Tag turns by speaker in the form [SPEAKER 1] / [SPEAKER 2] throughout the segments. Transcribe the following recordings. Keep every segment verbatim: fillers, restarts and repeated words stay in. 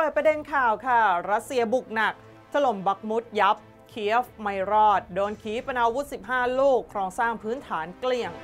[SPEAKER 1] ปิดประเด็นข่าวค่ะรัสเซียบุกหนักถล่มบักมุดยับเคียฟไม่รอดโดนขีปนาวุธสิบห้าลูกโครงสร้างพื้นฐานเกลี้ยง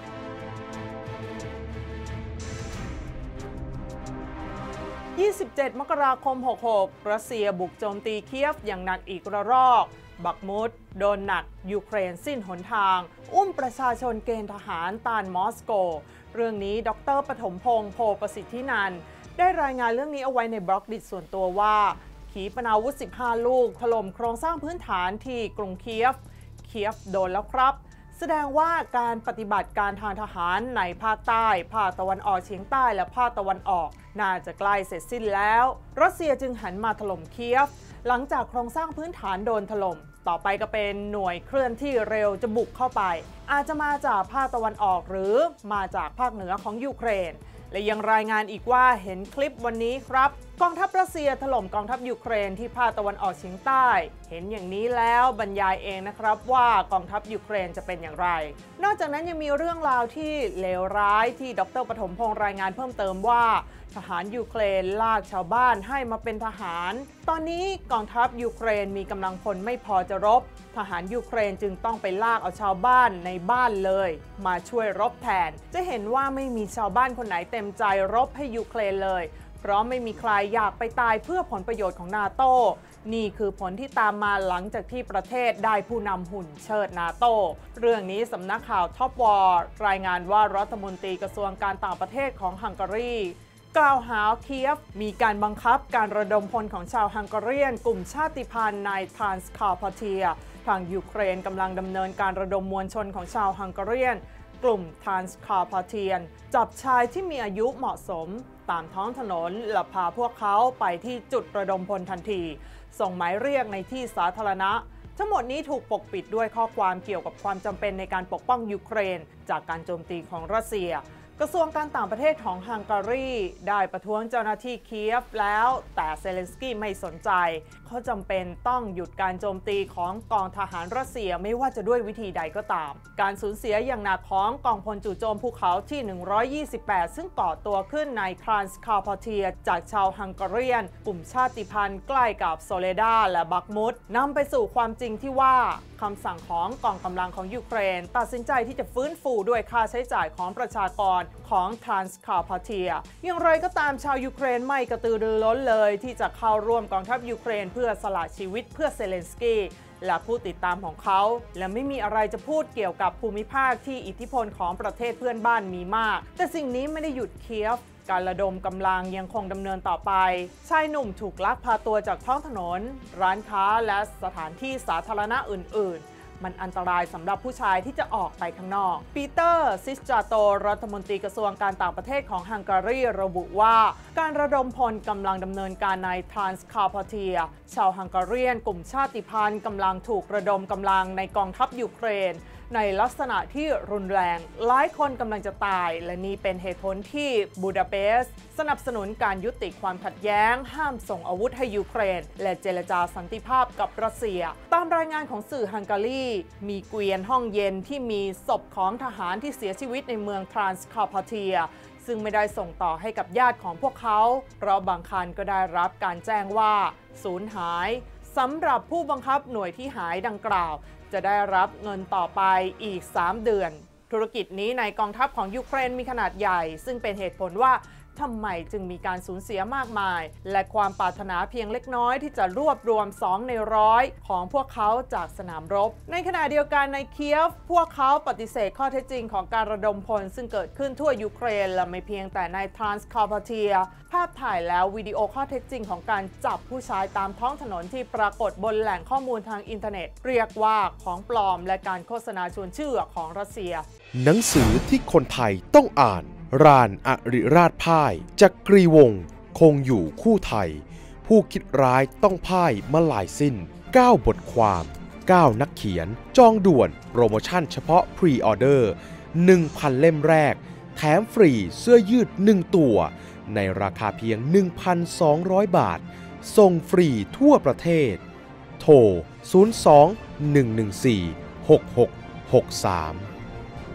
[SPEAKER 1] ยี่สิบเจ็ดมกราคมหกหกรัสเซียบุกโจมตีเคียฟอย่างหนักอีกระลอกบักมุดโดนหนักยูเครนสิ้นหนทางอุ้มประชาชนเกณฑ์ทหารต้านมอสโกเรื่องนี้ดร.ปฐมพงษ์โพประสิทธินันท์ได้รายงานเรื่องนี้เอาไว้ในบล็อกดิส่วนตัวว่าขีปนาวุธสิบห้าลูกถล่มโครงสร้างพื้นฐานที่กรุงเคียฟเคียฟโดนแล้วครับแสดงว่าการปฏิบัติการทางทหารในภาคใต้ภาคตะวันออกเฉียงใต้และภาคตะวันออกน่าจะใกล้เสร็จสิ้นแล้วรัสเซียจึงหันมาถล่มเคียฟหลังจากโครงสร้างพื้นฐานโดนถล่มต่อไปก็เป็นหน่วยเคลื่อนที่เร็วจะบุกเข้าไปอาจจะมาจากภาคตะวันออกหรือมาจากภาคเหนือของยูเครนและยังรายงานอีกว่าเห็นคลิปวันนี้ครับกองทัพรัสเซียถล่มกองทัพยูเครนที่ภาคตะวันออกเฉียงใต้เห็นอย่างนี้แล้วบรรยายเองนะครับว่ากองทัพยูเครนจะเป็นอย่างไรนอกจากนั้นยังมีเรื่องราวที่เลวร้ายที่ดร.ปฐมพงษ์รายงานเพิ่มเติมว่าทหารยูเครนลากชาวบ้านให้มาเป็นทหารตอนนี้กองทัพยูเครนมีกำลังพลไม่พอจะรบทหารยูเครนจึงต้องไปลากเอาชาวบ้านในบ้านเลยมาช่วยรบแทนจะเห็นว่าไม่มีชาวบ้านคนไหนเต็มใจรบให้ยูเครนเลยเพราะไม่มีใครอยากไปตายเพื่อผลประโยชน์ของนาโต้นี่คือผลที่ตามมาหลังจากที่ประเทศได้ผู้นำหุ่นเชิดนาโต้เรื่องนี้สำนักข่าวท็อปวอร์รายงานว่ารัฐมนตรีกระทรวงการต่างประเทศของฮังการีกล่าวหาเคียฟมีการบังคับการระดมพลของชาวฮังการีกลุ่มชาติพันธุ์ในทรานสคาร์พาเทียทางยูเครนกำลังดำเนินการระดมมวลชนของชาวฮังการีกลุ่มทรานสคาร์พาเทียนจับชายที่มีอายุเหมาะสมตามท้องถนนและพาพวกเขาไปที่จุดระดมพลทันทีส่งหมายเรียกในที่สาธารณะทั้งหมดนี้ถูกปกปิดด้วยข้อความเกี่ยวกับความจำเป็นในการปกป้องยูเครนจากการโจมตีของรัสเซียกระทรวงการต่างประเทศของฮังการีได้ประท้วงเจ้าหน้าที่เคียฟแล้วแต่เซเลนสกี้ไม่สนใจเขาจำเป็นต้องหยุดการโจมตีของกองทหารรัสเซียไม่ว่าจะด้วยวิธีใดก็ตามการสูญเสียอย่างหนักของกองพลจู่โจมภูเขาที่หนึ่งร้อยยี่สิบแปดซึ่งก่อตัวขึ้นในทรานสคาร์พาเทียจากชาวฮังการีกลุ่มชาติพันธุ์ใกล้กับโซเลดาและบักมุดนำไปสู่ความจริงที่ว่าคำสั่งของกองกำลังของยูเครนตัดสินใจที่จะฟื้นฟูด้วยค่าใช้จ่ายของประชากรของทรานสคาร์พาเทียอย่างไรก็ตามชาวยูเครนไม่กระตือรือร้นเลยที่จะเข้าร่วมกองทัพยูเครนเพื่อสละชีวิตเพื่อเซเลนสกี้และผู้ติดตามของเขาและไม่มีอะไรจะพูดเกี่ยวกับภูมิภาคที่อิทธิพลของประเทศเพื่อนบ้านมีมากแต่สิ่งนี้ไม่ได้หยุดเคียฟการระดมกำลังยังคงดำเนินต่อไปชายหนุ่มถูกลักพาตัวจากท้องถนนร้านค้าและสถานที่สาธารณะอื่นๆมันอันตรายสำหรับผู้ชายที่จะออกไปข้างนอกปีเตอร์ซิสจาโตรัฐมนตรีกระทรวงการต่างประเทศของฮังการีระบุว่าการระดมพลกำลังดำเนินการในทรานสคาร์พาเทียชาวฮังการีกลุ่มชาติพันธุ์กำลังถูกระดมกำลังในกองทัพยูเครนในลักษณะที่รุนแรงหลายคนกำลังจะตายและนี่เป็นเหตุผลที่บูดาเปสต์สนับสนุนการยุติความขัดแย้งห้ามส่งอาวุธให้ยูเครนและเจรจาสันติภาพกับรัสเซียตามรายงานของสื่อฮังการีมีเกวียนห้องเย็นที่มีศพของทหารที่เสียชีวิตในเมืองทรานสคาร์พาเทียซึ่งไม่ได้ส่งต่อให้กับญาติของพวกเขาเพราะบางคันก็ได้รับการแจ้งว่าสูญหายสำหรับผู้บังคับหน่วยที่หายดังกล่าวจะได้รับเงินต่อไปอีกสามเดือนธุรกิจนี้ในกองทัพของยูเครนมีขนาดใหญ่ซึ่งเป็นเหตุผลว่าทำไมจึงมีการสูญเสียมากมายและความปรารถนาเพียงเล็กน้อยที่จะรวบรวมสองในร้อยของพวกเขาจากสนามรบในขณะเดียวกันในเคียฟพวกเขาปฏิเสธข้อเท็จจริงของการระดมพลซึ่งเกิดขึ้นทั่วยูเครนและไม่เพียงแต่ในทรานสคาร์พาเทียภาพถ่ายแล้ววิดีโอข้อเท็จจริงของการจับผู้ชายตามท้องถนนที่ปรากฏบนแหล่งข้อมูลทางอินเทอร์เน็ตเรียกว่าของปลอมและการโฆษณาชวนเชื่อของรัสเซีย
[SPEAKER 2] หนังสือที่คนไทยต้องอ่านรานอริราชพ่ายจักรีวงศ์คงอยู่คู่ไทยผู้คิดร้ายต้องพ่ายมาหลายสิ้นเก้าบทความเก้านักเขียนจองด่วนโปรโมชั่นเฉพาะพรีออเดอร์ หนึ่งพัน เล่มแรกแถมฟรีเสื้อยืดหนึ่งตัวในราคาเพียง หนึ่งพันสองร้อย บาทส่งฟรีทั่วประเทศโทรศูนย์ สอง หนึ่ง หนึ่ง สี่ หก หก หก สาม